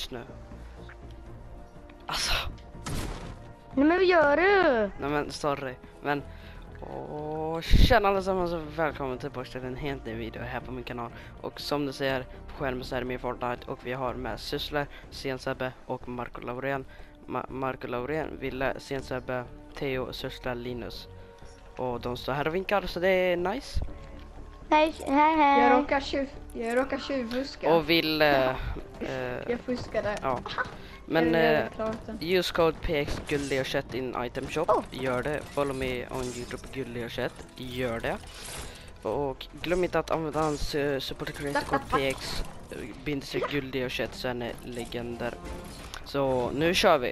just nu. Alltså. Nej men vad gör du? Nej men sorry. Men tjena allesammans och välkommen tillbaka till en helt ny video här på min kanal. Och som du ser på skärmen så är det min Fortnite och vi har med Syssler, Sensebbe och Marco Laurén. Marco Laurén, Ville, Sensebbe, Theo, Syssler, Linus. Och de står här och vinkar så det är nice. Hej. Jag råkar tjuvfuska. Och Ville... Jag fuskade. ja. Men Jag klarat den. use code PX Gullig och Chat in item shop. Gör det. Follow me on YouTube Gullig och Chat. Gör det. Och glöm inte att använda hans support creator code PX bindestreck Gullig och Chat så är ni legender. Så nu kör vi.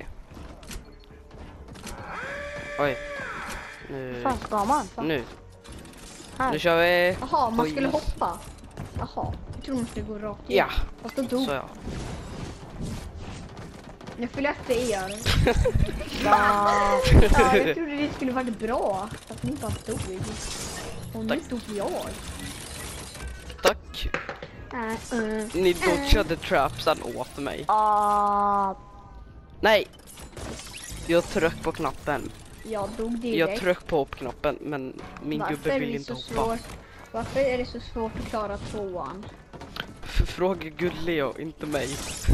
Oj. Nu. Fan ska man? Nu. Här. Nu kör vi. Jaha, man Oj. skulle hoppa. Jaha, jag tror man skulle gå rakt Ja. Fast då dog. Så ja. Jag följer efter er. Ja. Ja, jag trodde det skulle varit bra. Att ni bara dog. Och nu Tack. dog jag. Tack. Ni dodgade trapsen åt mig. Nej. Jag tryck på knappen. Jag dog Jag direkt. tryck på hoppknappen men min gubbe vill inte hoppa. Varför är det så svårt att klara tvåan? Fråga Gullio, inte mig.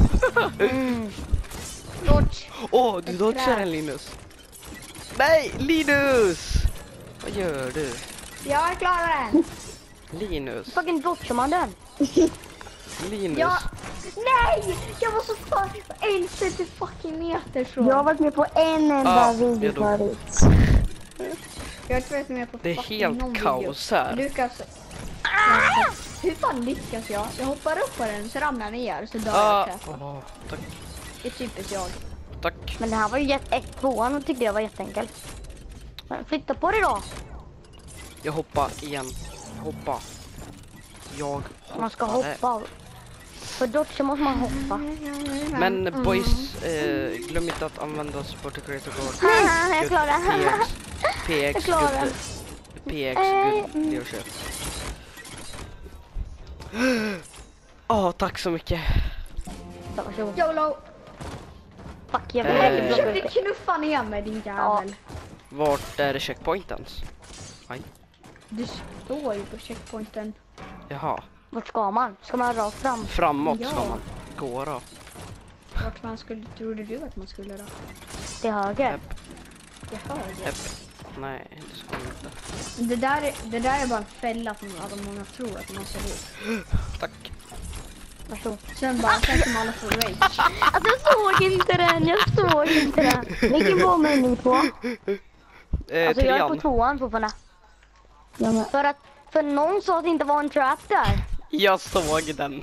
Dodge. Åh, du dodgar en Linus. Nej, Linus! Vad gör du? Jag klarar den. Linus. Fucking dodgar man den? Linus. Ja. Nej! Jag var så fan 1 fucking meter från. Jag har varit med på en enda Ja, video jag dog. förut. Jag har inte varit med på Det är fucking helt någon kaos video. här. Lukas. Hur fan lyckas jag? Jag hoppar upp på den så ramlar ner så dör jag träffar. Tack. Det är typiskt jag. Tack. Men det här var ju tvåan och tyckte jag var jätteenkelt. Men flytta på dig då. Jag hoppar igen. Hoppa. Jag hoppade. Man ska hoppa. För dodge måste man hoppa. Men boys, glöm inte att använda support creator code. Jag klarar det. PX Jag klarar den. PX Gullig och Chat. Tack så mycket. Varsågod. YOLO! Fuck, jag vill Eh. inte Du blocka försökte upp. knuffa ner mig din jävel. Vart är det checkpointens? Aj. Du står ju på checkpointen. Jaha. Vart ska man? Ska man rakt fram? Framåt ska Ja. man gå då. Vart man skulle, trodde du att man skulle då? Till höger? Hepp, Jag hör det. hepp. Nej, det ska man inte. Det där är bara en fälla som många tror att man ser ut. Tack. Varsågod. Sen kommer alla få rage. Alltså jag såg inte den. Vilken var med ni på? Alltså jag är på Trean. tvåan fortfarande. För någon sa att det inte var en trap där. Jag såg den.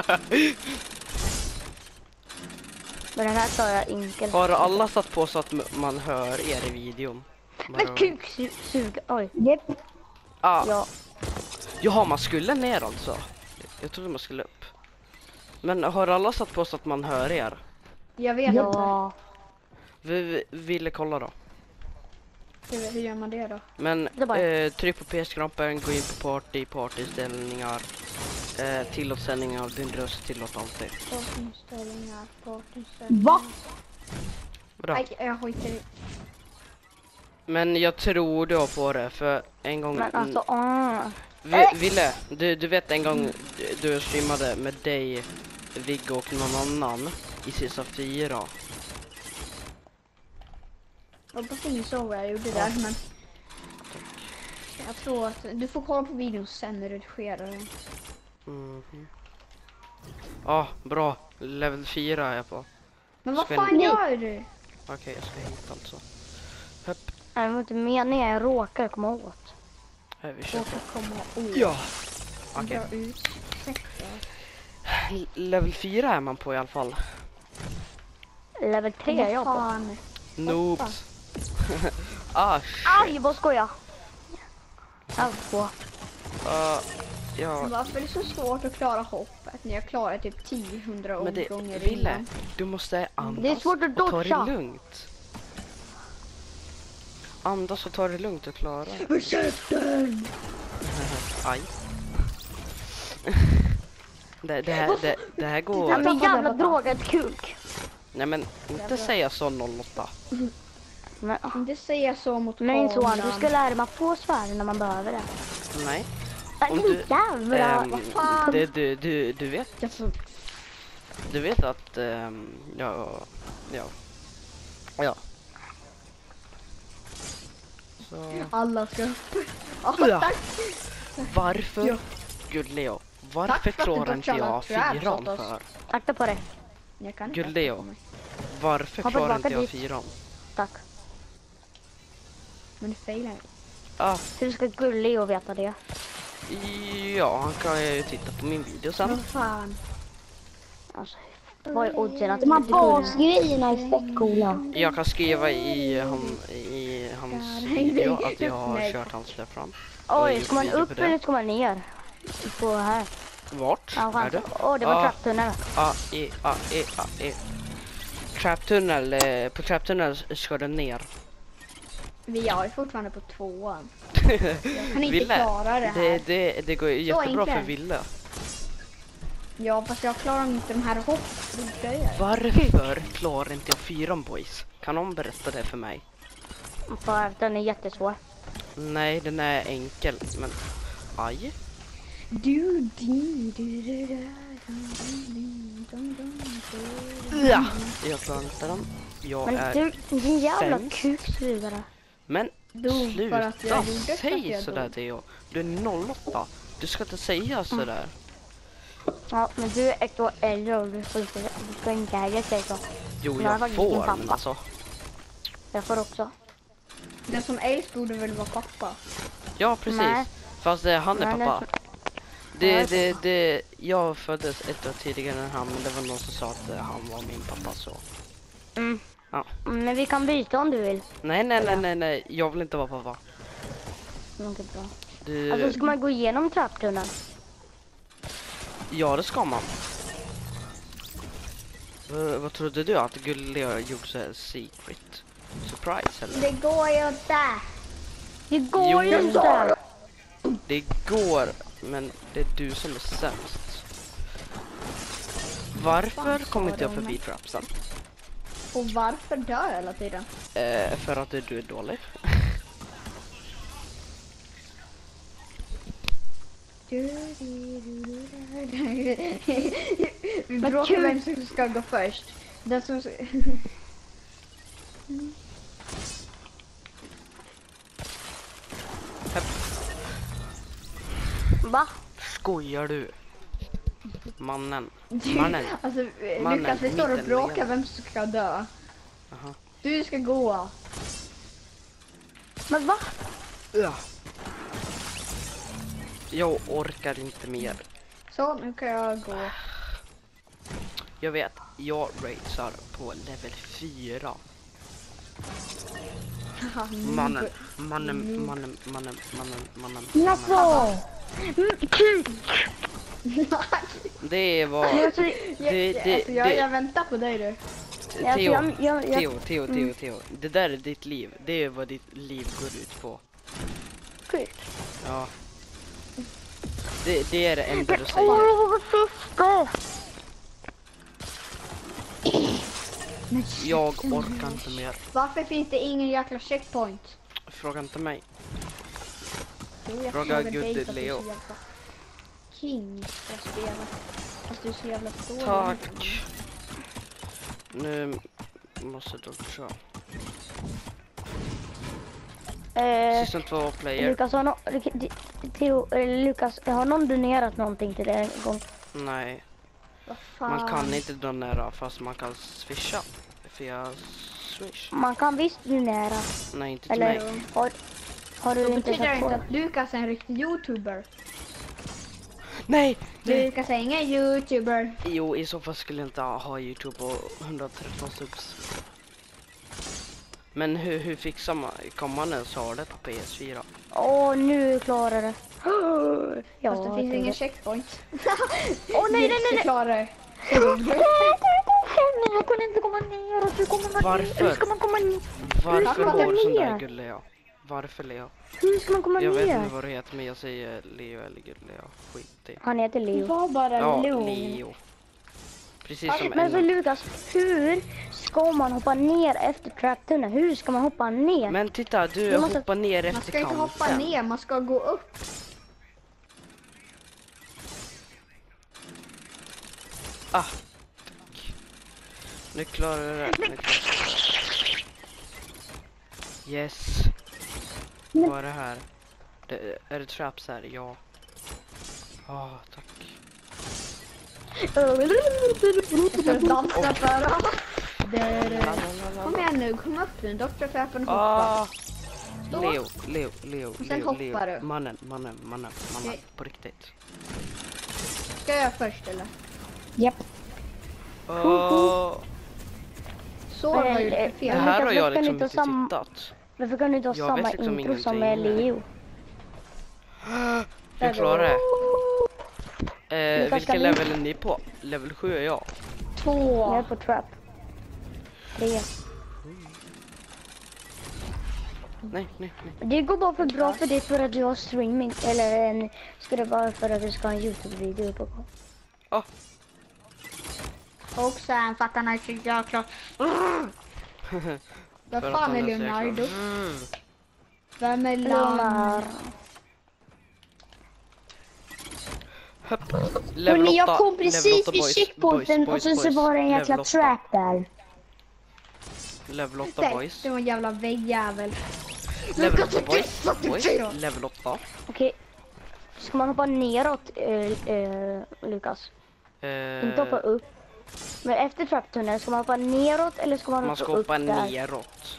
Men den här sa jag enkelt. Har alla satt på så att man hör er i videon? Men kuksug. Oj. Ah. Ja. Jaha, man skulle ner alltså. Jag trodde man skulle upp. Men har alla satt på så att man hör er? Jag vet inte. Ja. Vi ville kolla då. Hur gör man det då? Men Det är bara- tryck på PS-knappen, gå in på partyställningar. Tillåt sändning av din röst, tillåt alltid. Partyställningar. Va? Bra. Nej, jag skiter i. Men jag tror du har på det för en gång. Men alltså, Ville, du vet en gång du streamade med dig, Viggo och någon annan i Sisa 4. Jag hoppas ingen såg vad jag gjorde där, men jag tror att du får kolla på videon sen när du redigerar den. Bra. Level 4 är jag på. Men vad Ska fan ni- gör du? Okej, jag ska hit alltså. Höpp. det var inte meningen, jag råkar komma åt. Här vi Jag kör. får komma ut. Ja. Okej. Dra ut. Level 4 är man på i alla fall. Level 3 är jag på. Fan. Noobs. Shit. Aj, vad skojar. Alltså, Ja, Varför är det så svårt att klara hoppet när jag klarar typ 10-100 men det, omgångar Ville, innan? du måste andas. det är svårt att och ta det dodga. lugnt. Andas och ta det lugnt och klara. Ursäkten! Aj. Det här går... Ja, men jävla drogad kuk. Nej men inte säga så 08. Men, Inte säga så mot min son, kameran. du ska lära mig få svära när man behöver det. Nej. Men Om du- jävla... Vad fan? Du vet... Jag får... Du vet att... Ja. Så... Alla ska upp. Ja. Tack. Varför? Ja. Gud Leo. Tack Varför för att du klarar tog inte jag alla traps 4 åt oss. för? Akta på dig. Jag kan inte Gud Leo. akta på mig. Varför Hoppa klarar tillbaka inte jag dit. 4? Tack. Men du failar. Ah, Hur ska Gullig och veta det? ja, han kan ju titta på min video sen. Vad fan? Alltså, vad är oddsen att De här inte Gullig... basgrejerna är fett coola. Jag kan skriva i hans video att jag har Nej. kört hans släpp fram. Oj, ska man video upp på det. eller ska man ner? På här. Vart Ja, är det? Åh, det var Ah. trapptunneln. Traptunnel, på traptunnel ska den ner. Vi är fortfarande på 2:an. Jag kan inte Ville, klara det här. det går ju jättebra för enkelt. Ville. Ja, fast jag klarar inte de här hoppgrejerna. Varför klarar inte jag 4 boys? Kan någon berätta det för mig? För att den är jättesvår. Nej, den är enkel, men... Aj. Ja, jag klarar inte den. Jag Men är... du, din jävla sämst. kuksugare. Men Dog för att jag sluta gjorde så att säg jag sådär dog. Theo. Du är 08. Du ska inte säga sådär. Ja, men du är ett år äldre och du ska inte heller säga så. Jo, Jag har jag faktiskt din får, men pappa. alltså. Jag får också. Den som äldst borde väl vara pappa. Ja, precis. Nej. Fast han är Nej, pappa. Jag föddes ett år tidigare än han, men det var någon som sa att han var min pappa, så. Mm. Ja. Men vi kan byta om du vill. Nej. Jag vill inte vara pappa. Mycket bra. Du... Alltså ska man gå igenom trapptunneln? Ja, det ska man. Vad trodde du att Gulliga gjorde så här secret surprise eller? Det går ju inte. Det går ju Jo. inte. Det går, men det är du som är sämst. Varför kom inte jag förbi trapsen? Och varför dör jag hela tiden? För att du är dålig. Vi bråkar vem som ska gå först. Den som... Va? Skojar du? Mannen. Alltså, Mannen, Lukas, vi står och mitten bråkar igen. vem som ska dö. Aha. Du ska gå. Men va? Ja. Jag orkar inte mer. Så, nu kan jag gå. Jag vet, jag racear på level 4. Mannen. Jaså? Kuk! Det var... Alltså, Jag väntar på dig du. Theo. Det där är ditt liv. Det är vad ditt liv går ut på. kuk. Ja. Det är det enda du säger. Åh, fiske! Jag orkar inte mer. Varför finns det ingen jäkla checkpoint? Fråga inte mig. Jo, jag Fråga frågar Gud dig för att du är Leo. så jävla king ska spela. Fast du är så jävla dålig. Tack. Nu måste du köra. System 2 player. Lukas, Lukas, har någon donerat någonting till det en gång? Nej, Vad fan? man kan inte donera fast man kan swisha. Via swish. Man kan visst donera. Nej, inte till mig. Eller har du Det inte betyder sett på inte det? att Lukas är en riktig youtuber. Nej! Lukas är ingen youtuber. Jo, i så fall skulle jag inte ha YouTube och 113 subs. Men hur fixar man? Kan man ens ha det på PS4? Åh, nu klarar det. Ja, Fast det finns ingen checkpoint. Åh, nej. Du klarar det. Jag kunde inte komma ner. Hur Varför? Hur ska man komma ner? Varför Pappa, går du sån där ner. Gulliga? Varför Leo? Hur ska man komma Jag vet ner? inte vad det heter, men jag säger Leo eller Leo. Skit i. Han heter Det Leo. var bara Ja, lugn. Leo. Precis som Men så en. Lukas, hur ska man hoppa ner efter traptunneln? Hur ska man hoppa ner? Men titta, du Du måste- hoppar ner Man efter ska inte kanten. hoppa ner, man ska gå upp. Ah. Nu klarar du det. Nu klarar du det. Yes. Vad är det här? Är det traps här? Ja. Tack. Jag ska dansa för dem. Kom igen nu, kom upp nu. Dr. Fäppen hoppa. Stå. Leo. sen hoppar du. Mannen. Okej. På riktigt. Ska jag först eller? Japp. Så har jag gjort Det fel. här har jag Lukas, liksom inte inte samma- tittat. Varför kan du inte ha Jag samma vet liksom intro som ingenting. med Leo? Jag klarar det. Lukas, ska Vilken vi- level är ni på? Level 7 är jag. Jag är 2. på trap. 3. Nej. Det går bara för bra för dig för att du har streaming. Eller ska det vara för att du ska ha en YouTube-video på gång? Och sen fattar ni så jäkla... Vad För att fan han är så jäkla- Leonardo? Vem är Leonardo. Level Hörrni, jag 8, kom level precis 8 vid boys, checkpointen och sen så var det en jäkla level 8. trap där. Level 8 Nej, boys. det var en jävla väggjävel. Level 8 boys. Level 8. Okej. Ska man hoppa neråt, Lukas? Inte hoppa upp. Men efter traptunneln, ska man hoppa neråt eller ska man Man ska hoppa upp hoppa där? neråt.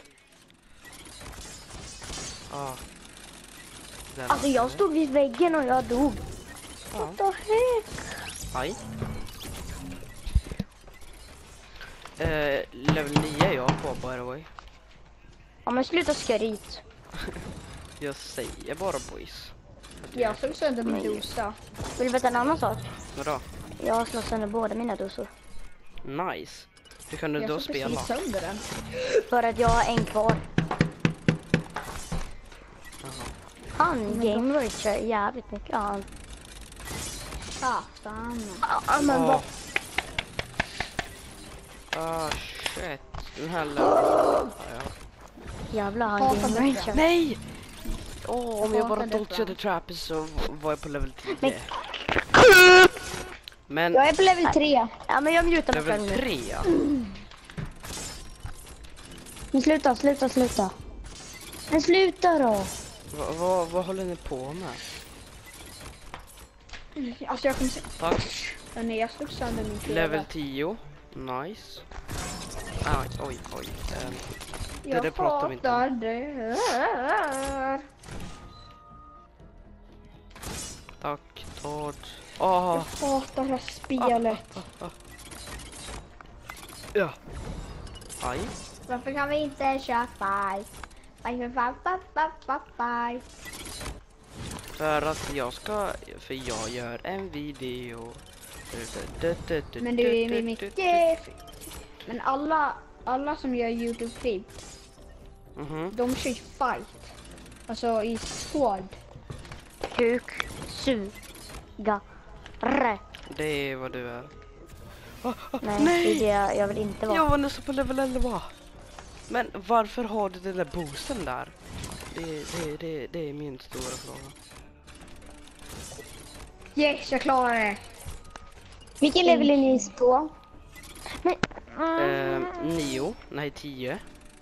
Alltså jag stod vid väggen och jag dog. Ja. What the heck? Aj. Level 9 är jag på, by the way. Ja men sluta skryt. Jag säger bara boys. Jag slog sönder min dosa. Vill du veta en annan sak? Vadå? Jag har slått sönder båda mina dosor. Nice. Hur kan du Jag då slog spela? precis sönder den. För att jag har en kvar. Han game rager jävligt mycket. Ja, Satan. men vad? Shit. Den här leveln. Jävlar han Hatar game detta. rager. Nej! Om jag bara Hatar dodgade detta. trappes så var jag på level 10. Men- Men Jag är på level 3. Ja men jag mutar mig själv level nu. 3? Men sluta. Men sluta då. Vad håller ni på med? Alltså jag kommer se... Tack. Nej, jag slog sönder min TV. Level 10. Nice. Oj. Jag det pratar vi inte om. hatar det. Tack, Todd. Jag hatar det här spelet. Ja. Aj. Varför kan vi inte köra fight? Fight. För att för jag gör en video. Men det är mycket... Men alla som gör YouTube-klipp, de kör fight. Alltså i squad. Kuk, suga, rä. Det är vad du är. Nej, Nej! det är det jag vill inte vara. Jag var nästan på level 11. Men varför har du den där boosten där? Det är min stora fråga. Yes, jag klarar det. Vilken level är ni på? Men, 9, nej 10.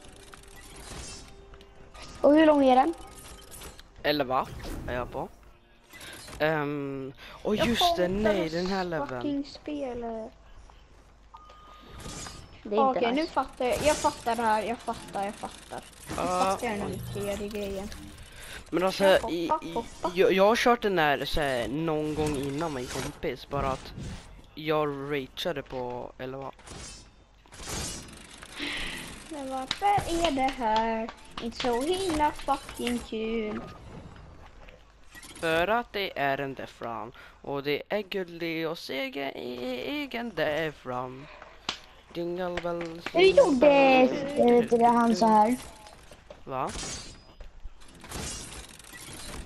Och hur lång är den? 11 är jag på. Och just det, nej den här leveln. Fucking spelet. det är inte Okej, nu nice. fattar jag fattar det här. Jag fattar. Nu fattar jag den tredje grejen. Men alltså, jag har kört den här så här, någon gång innan min kompis. Bara att jag rageade på 11. Men varför är det här inte så himla fucking kul? För att det är en Death Run. Och det är Gulleos egen Death Run. Jingle bells. Hur gjorde det han så här? Va?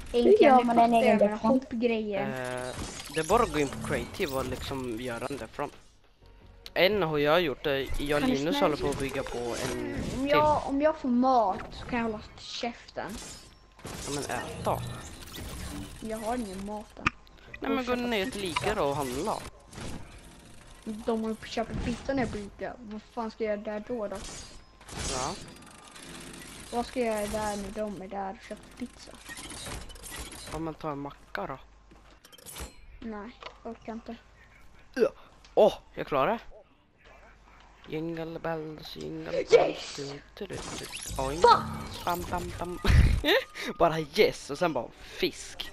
gör man en egen med defront? hoppgrejer. Det är bara att gå in på creative och liksom göra en defront. En har jag gjort det. Jag och Kan du Linus snälla- håller på att bygga på en till. Om jag får mat så kan jag hålla käften. Ja, men äta. Jag har ingen mat än. Nej, men gå ner till Ica då och handla. De har köpt pizza när jag brukar. Vad fan ska jag göra där då? Ja. Vad ska jag göra där när de är där och köper pizza? Ja, men ta en macka då. Nej, orkar inte. Jag klarar det. Jingle bells, jingle bells. Yes! Oj. Bam, bam, bam. Bara yes och sen bara fisk.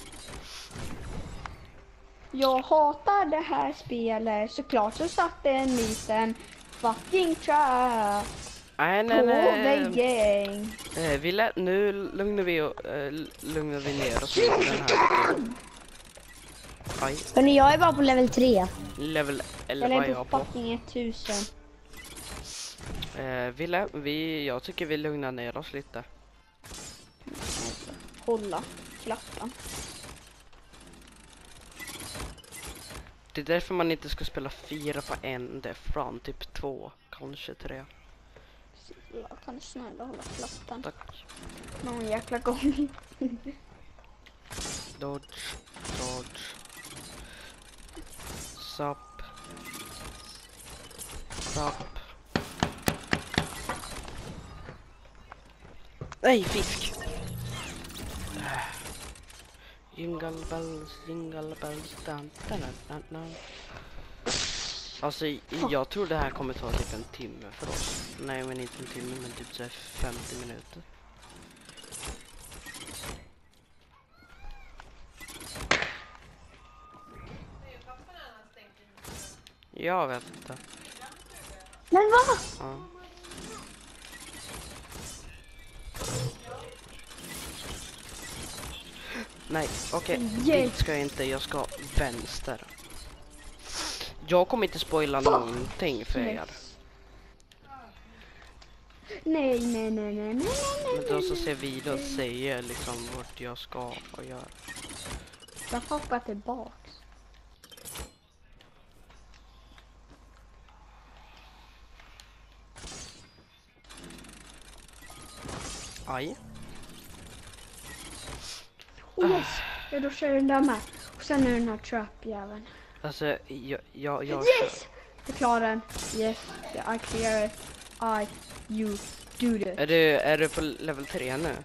Jag hatar det här spelet. Såklart så satt det en liten fucking trap Nej, på väggen. Nu lugnar vi ner oss lite den här. Aj, Hörni, jag är bara på level 3. level 11 Eller är jag på på. fucking 1000. Jag tycker vi lugnar ner oss lite. Hålla klappen. Det är därför man inte ska spela 4 på en defront, typ 2, kanske 3. Jag kan snälla hålla klappen. Tack. Någon jäkla gång. Dodge. Sup. Nej, fisk. Jingle bells, dan, dan, dan, dan. Alltså, jag tror det här kommer ta typ en timme för oss. Nej, men inte en timme, men typ så här 50 minuter. Jag vet inte. Men vad? Ja. Nej, okej. Dit ska jag inte. Jag ska vänster. Jag kommer inte spoila någonting för er. Nej. Men då så ser vi då säger liksom vart jag ska och göra. Jag hoppar tillbaks. Aj. Yes! Ja, då kör den där med. Och sen är den här trap-jäveln. Alltså, jag Yes! Jag klarar den. Yes, I clear it. You do it. Är du på level 3 nu?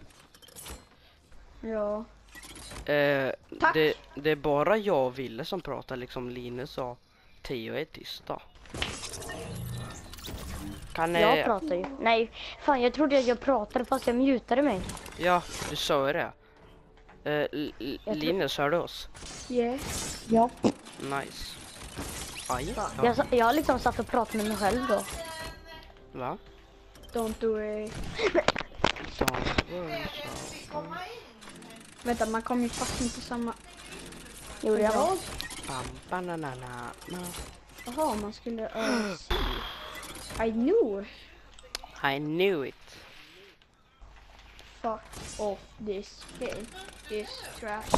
Ja. Tack. Det är bara jag och Ville som pratar, liksom Linus och Theo är tysta. Kan Jag pratar ju. Nej, fan jag trodde att jag pratade fast jag mutade mig. Ja, du sa ju det. Linus, hör du oss? Yes. Ja. Nice. Aj. Jag har liksom satt och pratat med mig själv då. Va? Don't do it. Vänta, man kommer ju fast inte samma... Gjorde jag vad? Bananana. Jaha, man skulle... I knew. I knew it. Fuck off this game. This trash.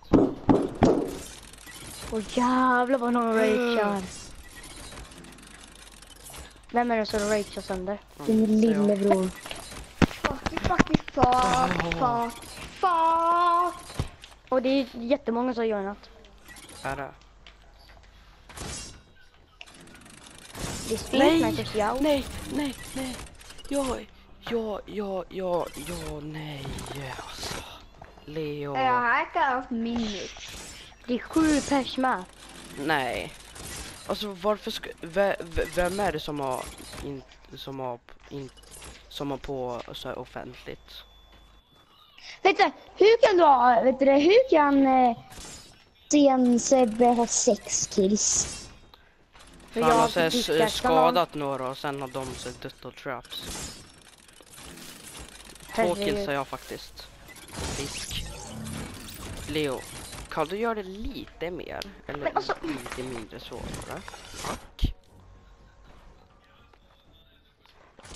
Åh jävlar vad någon ragear. Vem är det som ragear sönder? Din lillebror. Fuck. Och det är jättemånga som har joinat. Är det? Det är Speedmakers, ja. Nej. Nej. Alltså. Leo. Jag hackar av minut. Det är 7 pers med. Nej. Alltså varför vem är det som har på så här offentligt? Vet du, hur kan du ha, hur kan Sten Sebbe ha 6 kills? För han har så här skadat några och sen har de så dött och traps. 2 kills har jag faktiskt. Fisk. Leo, kan du göra det lite mer? Eller Men alltså... lite mindre svårare? Tack.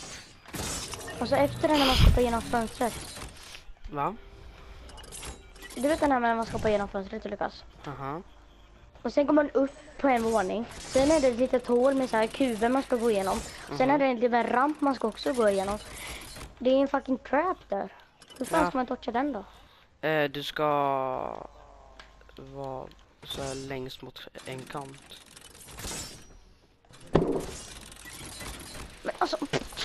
Och så efter det när man ska igenom fönstret. Va? du vet den här när man ska hoppa igenom fönstret, Lukas? Aha. Och sen går man upp på en våning. Sen är det ett litet hål med så här kuber man ska gå igenom. Och sen är det en liten ramp man ska också gå igenom. Det är en fucking trap där. Hur fan ska man toucha den då? Du ska vara så här längst mot en kant. Men alltså...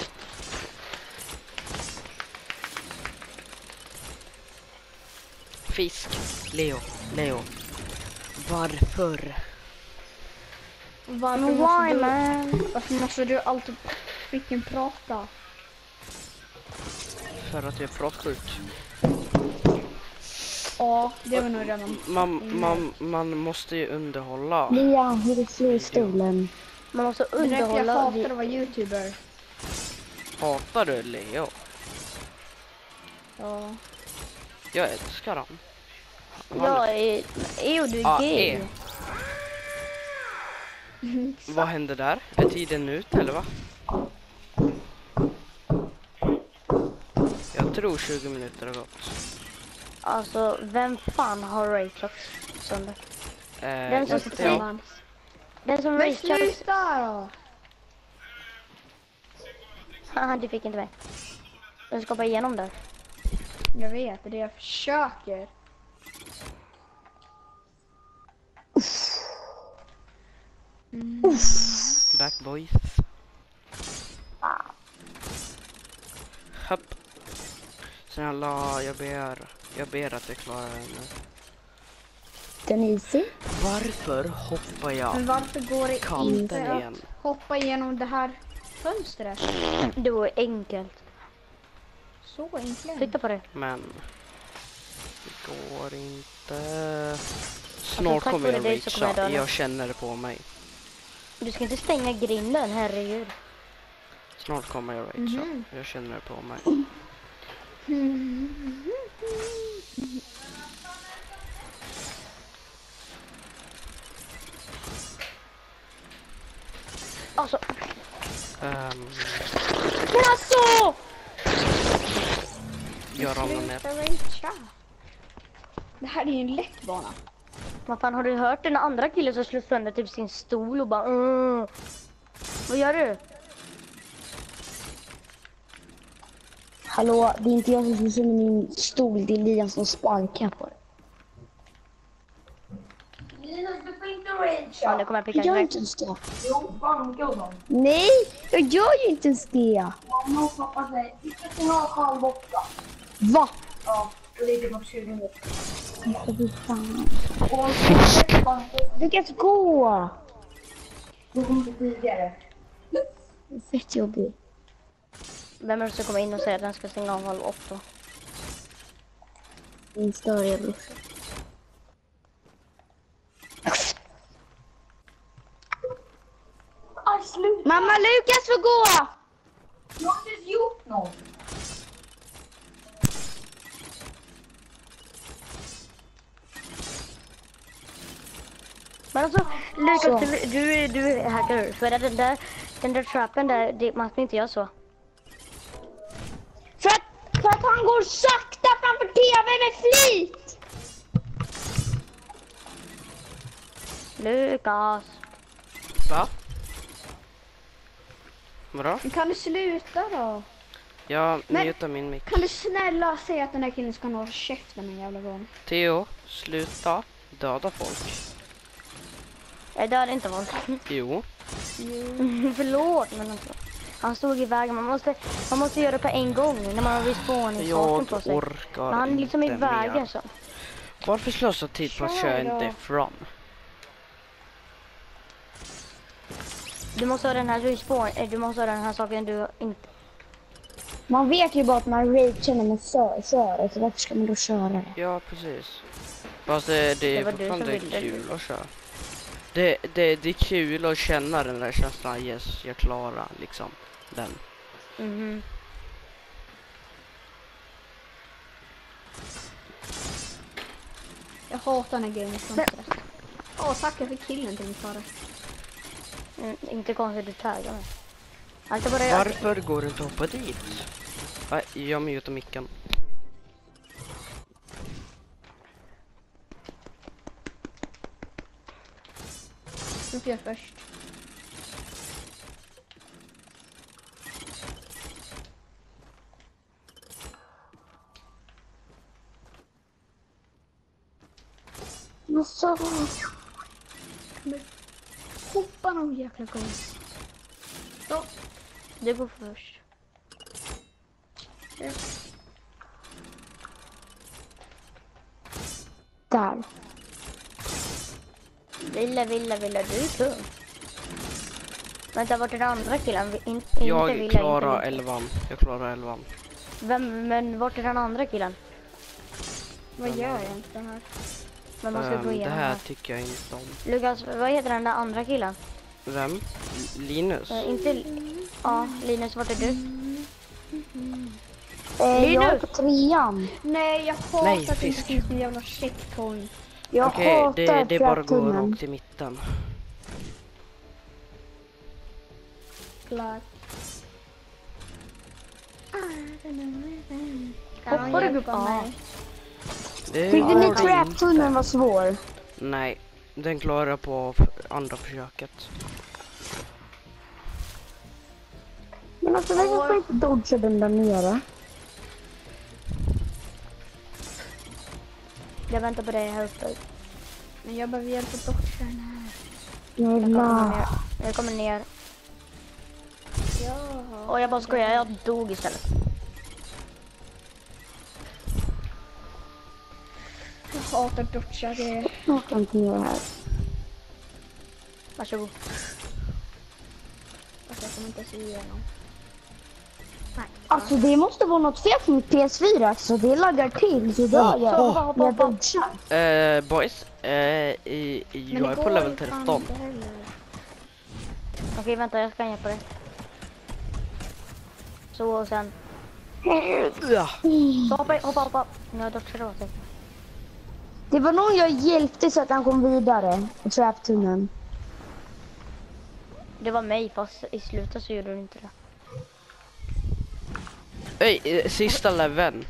Fisk. Leo. Varför? Men why man? Varför måste du alltid freaking prata? För att jag är prattsjuk. Ja, det var nog redan. Man måste ju underhålla. Liam, hur du slår i stolen. Man måste Det är därför jag underhålla. hatar att vara youtuber. Hatar du Leo? Ja. Jag älskar han. Jag är... Jo, du är gay. Vad händer där? Är tiden ut eller va? Jag tror 20 minuter har gått. Alltså, vem fan har rageat sönder? Den som inte jag. Den som Men rageat... sluta då! Haha, du fick inte med. Den ska bara igenom där. Jag vet, det är det jag försöker. Back boys. Hopp. Snälla, jag ber att jag klarar den nu. Den easy. Varför hoppar jag Men varför går det kanten inte igen? att hoppa igenom det här fönstret? Det var enkelt. Så enkelt. Titta på det. Men det går inte. Snart tack kommer vare jag dig så kommer jag dö ragea. nu. Jag känner det på mig. Du ska inte stänga grinden, herregud. Snart kommer jag ragea. Jag känner det på mig. Alltså, Um, men alltså! jag ramlar ner. Sluta ragea. Det här är ju en lätt bana. Vad fan, har du hört den andra killen som slår sönder typ sin stol och bara Vad gör du? Hallå, det är inte jag som slår sönder min stol, det är Liam som sparkar på det. Ja, det kommer jag pricka Jag gör iväg. inte ens det. Nej, jag gör ju inte ens det. Mamma och pappa säger, vi ska kunna ha halv 8. Va? Ja, och det är bara 20 minuter. Du kan inte gå. Då kommer det tidigare. Fett jobbigt. Vem är det som kommer in och säger att den ska stänga av 7:30? Min störiga brorsa. Aj, sluta! Mamma, Lukas får gå! Jag har inte ens gjort något. Men alltså, Lukas, du hackar. För att den där trappen där, man ska inte göra så. För att han går sakta framför TV med flit! Lukas. Va? Vadå? Men kan du sluta då? Jag Men- mutar min mick. Kan du snälla säga att den här killen ska nå käften en jävla gång? Theo, sluta döda folk. Jag dör inte folk. Jo. Förlåt, men alltså. Han stod i vägen. Man måste göra det på en gång när man har respawn-saken på Jag sig. orkar Men han är liksom i inte vägen mer. så. Varför slösa tid på att Kör köra en då. Death Run? Du måste ha den här respawn. Du måste ha den här saken du inte... Man vet ju bara att man ragear när man kör, så varför ska man då köra det? Ja, precis. Fast det är var du som fortfarande ville. kul att köra. Det är kul att känna den där känslan. Yes, jag klarar liksom den. Mhm. Jag hatar den här grejen med fönstret. Åh, tack jag fick killen till mig för det. Inte konstigt du taggar mig. Alltså bara Varför går du inte hoppa dit? Nej, jag mutar micken. Du får göra först. Alltså, Hoppa någon jäkla gång. Så. Du går först. där. Villa, du är tung. Vänta, vart är den andra killen? Jag klarar 11. Jag klarar 11. Men vart är den andra killen? Vad gör jag inte här? Men man ska gå Det igenom här här. tycker jag inte om. Lukas, vad heter den där andra killen? Vem? Linus? Inte... Ja, Linus, vart är du? Jag är på 3:an. Nej, jag hatar Nej, att det inte fisk. finns en jävla checkpoint. Jag Okej, hatar det är bara att gå traptunneln. rakt i mitten. Klart. Hoppar du upp? Ja. Det Tyckte ni går traptunneln var svår? Nej, den klarar jag på andra försöket. Men alltså varför får jag inte dodga den där nere? Jag väntar på dig här uppe. Men jag behöver hjälpa doktorn här. Jävlar. Jag kommer ner. Jaha. Och jag bara skojar, jag dog istället. Jag hatar dodga grejer. Jag kan inte göra det här. Varsågod. Alltså jag kommer inte se igenom. Alltså det måste vara något fel på mitt PS4. Alltså det laggar till. Så dör jag. hoppa. Jag dodgar. Boys, jag är på level 13. Okej, vänta, jag ska hjälpa dig. Så, och sen... Ja. Så hoppa. Nu har jag dock åt dig. Det var någon jag hjälpte så att han kom vidare. I traptunneln. Det var mig, fast i slutet så gjorde du inte det. Sista leveln.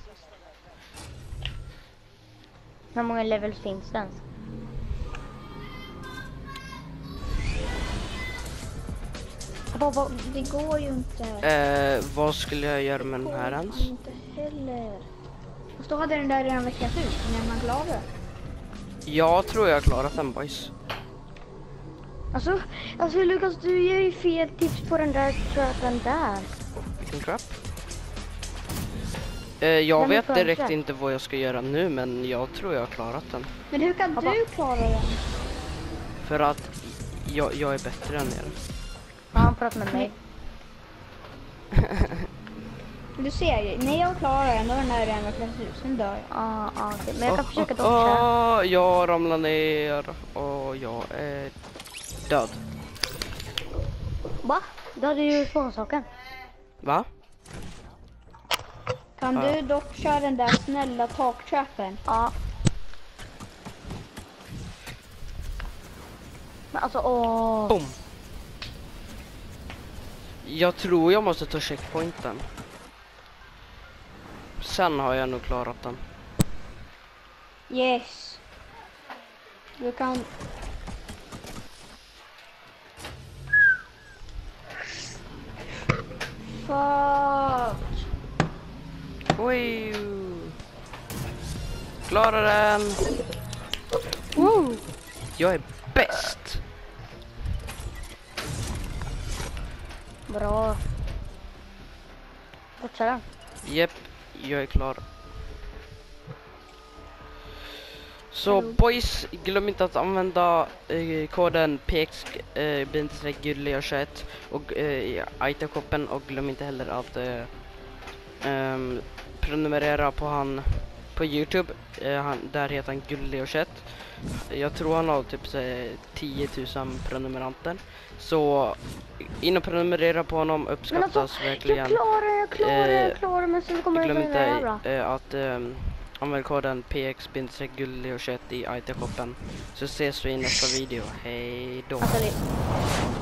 Hur många levels finns det ens? Hoppa. Det går ju inte. Vad skulle jag göra med den här ens? Inte heller. Och då hade den där redan väckat ut när man klarade. Jag tror jag har klarat den, boys. Alltså Lukas, du ger ju fel tips på den där trappen där. Vilken trap? Jag Den vet funkar. direkt inte vad jag ska göra nu, men jag tror jag har klarat den. Men hur kan Hoppa. du klara den? För att jag är bättre än er. Ja, han pratar med mig. Du ser ju, när jag klarar den då är den där redan väckat ut. Sen dör jag. Ja, okej. Men jag kan försöka dodga. Jag ramlar ner och jag är död. Va? Du hade ju tvåsaken. Va? Kan du dodga den där snälla taktrappen? Ja. Men alltså, Boom. Jag tror jag måste ta checkpointen. Sen har jag nog klarat den. Yes. Du kan... Fuck. Oj. Klarar den. Woo! Jag är bäst. Bra. Dodga den. Japp, jag är klar. Så boys, glöm inte att använda koden PX-gullig21 och i itemshoppen, och glöm inte heller att prenumerera på han på YouTube. Där heter han Gullig21. Jag tror han har typ 10 000 prenumeranter. Så in och prenumerera på honom, uppskattas verkligen. Jag klarar, men sen kommer Glöm det inte jävla. att använd koden PX-gullig21 i itemshoppen. Så ses vi i nästa video. Hej då. Alltså,